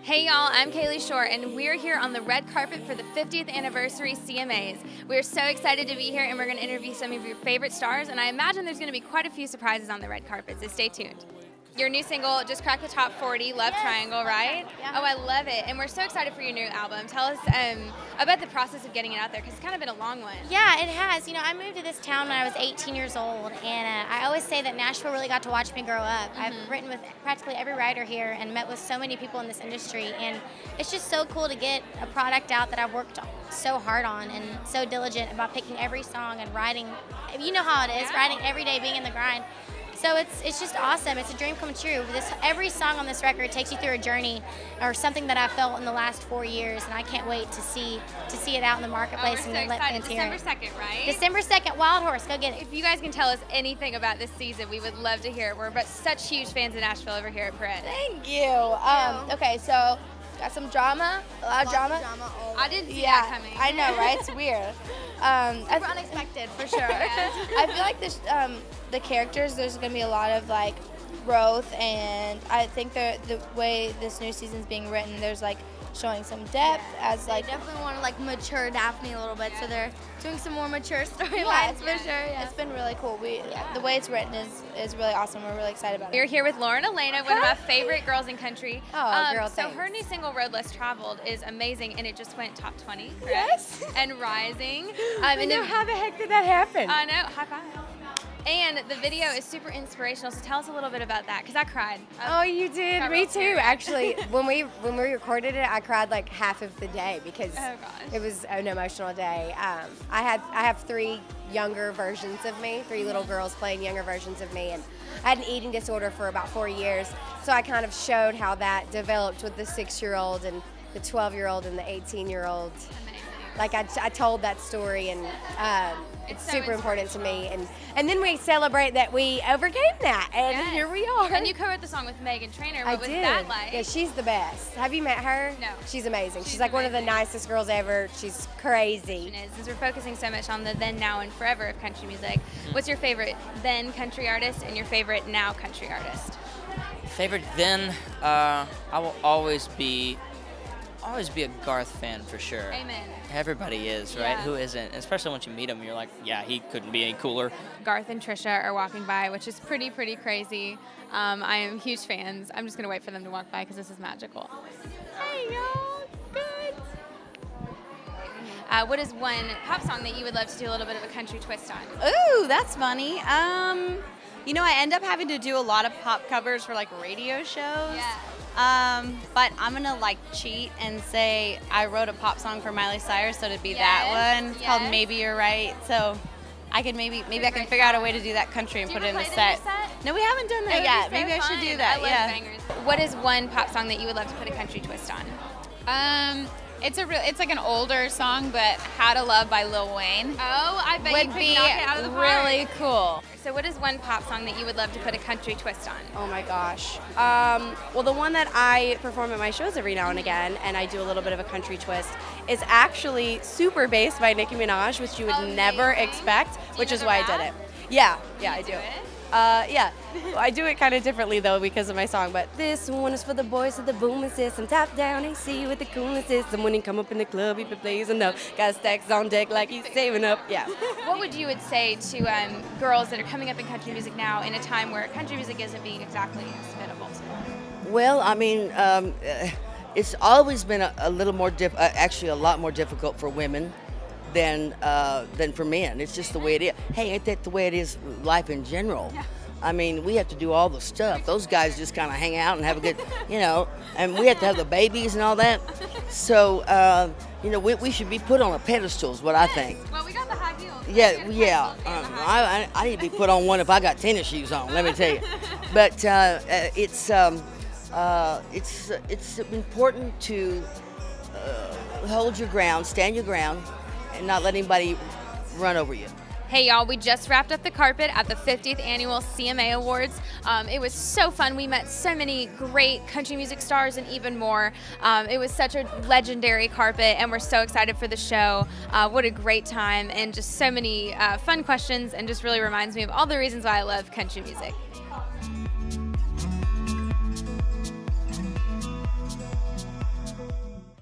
Hey y'all, I'm Kaylee Short and we're here on the red carpet for the 50th anniversary CMAs. We're so excited to be here and we're going to interview some of your favorite stars, and I imagine there's going to be quite a few surprises on the red carpet, so stay tuned. Your new single just cracked the top 40, Love Triangle, right? Yeah. Oh, I love it. And we're so excited for your new album. Tell us about the process of getting it out there, because it's kind of been a long one. Yeah, it has. You know, I moved to this town when I was 18 years old, and I always say that Nashville really got to watch me grow up. I've written with practically every writer here and met with so many people in this industry, and it's just so cool to get a product out that I've worked so hard on and so diligent about picking every song and writing. You know how it is, writing every day, being in the grind. So it's just awesome. It's a dream come true. Every song on this record takes you through a journey or something that I felt in the last 4 years, and I can't wait to see it out in the marketplace we're and so let excited. fans hear it. December 2nd, right? December 2nd, Wild Horse, go get it. If you guys can tell us anything about this season, we would love to hear it. We're such huge fans of Nashville over here at Parade. Thank you. Okay, so got some drama, a lot of drama. I didn't see that coming. I know, right? It's weird. Super unexpected, for sure. I feel like this, the characters, there's gonna be a lot of like growth, and I think the way this new season's being written, there's like showing some depth as like. They definitely want to like mature Daphne a little bit, so they're doing some more mature storylines Yeah, for sure. Yeah. It's been really cool. The way it's written is really awesome. We're really excited about it. We're here with Lauren Elena, one of my favorite girls in country. Oh, girl, so thanks. her new single, Road Less Traveled, is amazing, and it just went top 20, correct? Yes. And rising. How the heck did that happen? I know, high five. And the video is super inspirational, so tell us a little bit about that, because I cried. Oh, you did? got Me real too. teary. Actually, when we recorded it, I cried like half of the day because Oh, gosh. it was an emotional day. I have 3 younger versions of me, 3 little girls playing younger versions of me, and I had an eating disorder for about 4 years. So I kind of showed how that developed with the 6-year-old and the 12-year-old and the 18-year-old. Like I told that story, and it's so super important to me. And then we celebrate that we overcame that, and Yes. here we are. And you co-wrote the song with Megan Trainor. What I was did. that like? Yeah, she's the best. Have you met her? No. She's amazing. She's She's like one of the amazing. nicest girls ever. She's crazy. Since we're focusing so much on the then, now, and forever of country music, what's your favorite then country artist and your favorite now country artist? Favorite then, I will always be a Garth fan for sure. Amen. Everybody is, right? Yeah. Who isn't? Especially once you meet him, you're like, yeah, he couldn't be any cooler. Garth and Trisha are walking by, which is pretty crazy. I am huge fans. I'm just gonna wait for them to walk by because this is magical. Hey y'all, good. What is one pop song that you would love to do a little bit of a country twist on? Ooh, that's funny. You know, I end up having to do a lot of pop covers for like radio shows. But I'm gonna like cheat and say I wrote a pop song for Miley Cyrus, so it'd be that one. It's called yes. Maybe You're Right. So I could maybe I can figure out a way to do that country and Do you put it in ever the play it in set. your set? No, we haven't done that That would yet. be so Maybe I should fun. do that. I love Yeah. bangers. What is one pop song that you would love to put a country twist on? It's like an older song, but "How to Love" by Lil Wayne Oh, I bet you would could be knock it out of the park. really cool. So what is one pop song that you would love to put a country twist on? Oh my gosh. Well, the one that I perform at my shows every now and again, and I do a little bit of a country twist, is actually Super Bass by Nicki Minaj, which you would never Amazing. expect, which know is the why I rap? did it. Yeah, I do do. it? Yeah. I do it kind of differently though because of my song, but this one is for the boys with the booming system, top down AC with the coolest system. When he come up in the club, he plays enough. Got stacks on deck like he's saving up. Yeah. What would you say to girls that are coming up in country music now in a time where country music isn't being exactly hospitable to? Well, I mean, it's always been a little more actually a lot more difficult for women than for men. It's just the way it is. Hey, ain't that the way it is life in general? Yeah. I mean, we have to do all the stuff. Those guys just kind of hang out and have a good, and we have to have the babies and all that. So, we should be put on a pedestal is what I think. Well, we got the high heels. Yeah. I need to be put on one if I got tennis shoes on, let me tell you. But it's important to hold your ground, stand your ground, and not let anybody run over you. Hey y'all, we just wrapped up the carpet at the 50th annual CMA Awards. It was so fun. We met so many great country music stars and even more. It was such a legendary carpet and we're so excited for the show. What a great time and just so many fun questions and just really reminds me of all the reasons why I love country music.